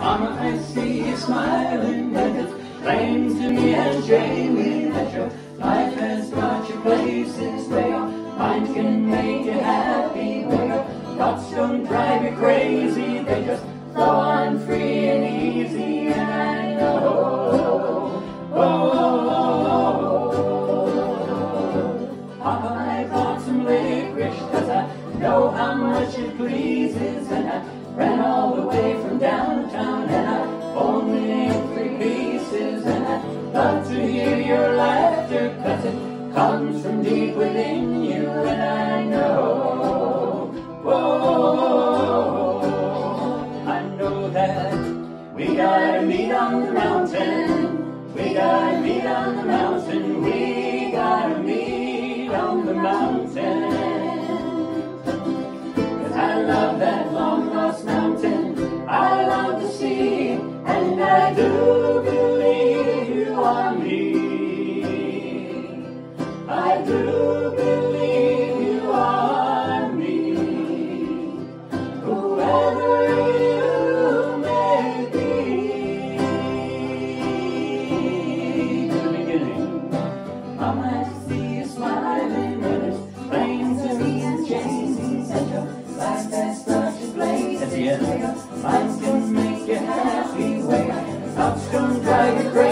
Mama, I see you smiling, and it's plain to me and Jamie that your life has got your places where mind can make you happy, where your thoughts don't drive you crazy, they just flow on free and easy. And I know, Papa, I bought some licorice 'cause I know how much it pleases, and I ran all the way from downtown, and I only ate 3 pieces, and I love to hear your laughter 'cause it comes from deep within you. And I know, I know that we gotta meet on the mountain, we gotta meet on the mountain, we gotta meet on the mountain. 'Cause I love that long lost mountain, I love the sea, and I do believe you are me. I do believe you are me. Whoever you may be. To the beginning, Mama, I see you smiling, and it's plain to me and Jamie that your life has such a place. At the end, life can make you happy, where thoughts don't drive you crazy.